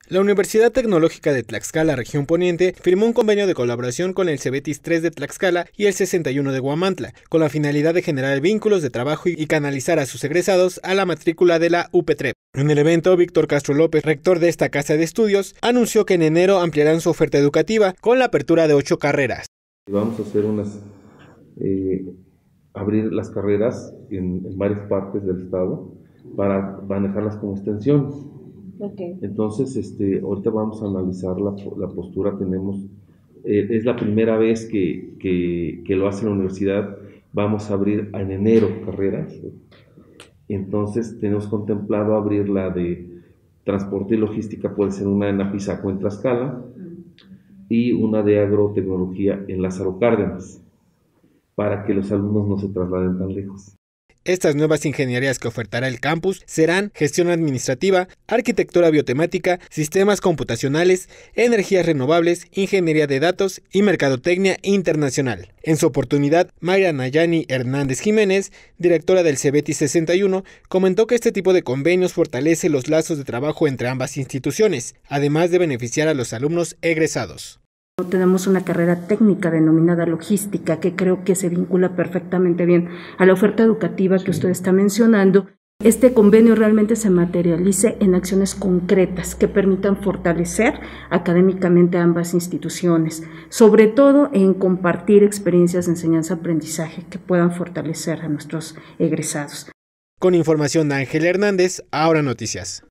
La Universidad Tecnológica de Tlaxcala, Región Poniente, firmó un convenio de colaboración con el Cebetis 3 de Tlaxcala y el 61 de Huamantla, con la finalidad de generar vínculos de trabajo y canalizar a sus egresados a la matrícula de la UPTREP. En el evento, Víctor Castro López, rector de esta casa de estudios, anunció que en enero ampliarán su oferta educativa con la apertura de 8 carreras. Vamos a hacer abrir las carreras en varias partes del estado para manejarlas como extensiones. Okay. Entonces, ahorita vamos a analizar la postura. Es la primera vez que lo hace la universidad. Vamos a abrir en enero carreras. Entonces, tenemos contemplado abrir la de transporte y logística, puede ser una en Apizaco, en Tlaxcala, y una de agrotecnología en Lázaro Cárdenas, para que los alumnos no se trasladen tan lejos. Estas nuevas ingenierías que ofertará el campus serán gestión administrativa, arquitectura biotemática, sistemas computacionales, energías renovables, ingeniería de datos y mercadotecnia internacional. En su oportunidad, Mayra Nayani Hernández Jiménez, directora del Cebetis 61, comentó que este tipo de convenios fortalece los lazos de trabajo entre ambas instituciones, además de beneficiar a los alumnos egresados. Tenemos una carrera técnica denominada logística que creo que se vincula perfectamente bien a la oferta educativa que usted está mencionando. Este convenio realmente se materialice en acciones concretas que permitan fortalecer académicamente a ambas instituciones, sobre todo en compartir experiencias de enseñanza-aprendizaje que puedan fortalecer a nuestros egresados. Con información de Ángel Hernández, Ahora Noticias.